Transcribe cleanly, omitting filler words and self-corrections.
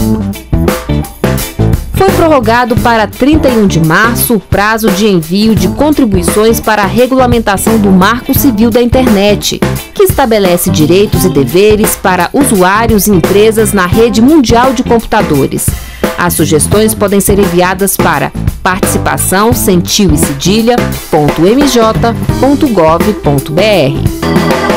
Foi prorrogado para 31 de março o prazo de envio de contribuições para a regulamentação do Marco Civil da Internet, que estabelece direitos e deveres para usuários e empresas na rede mundial de computadores. As sugestões podem ser enviadas para participação.mj.gov.br.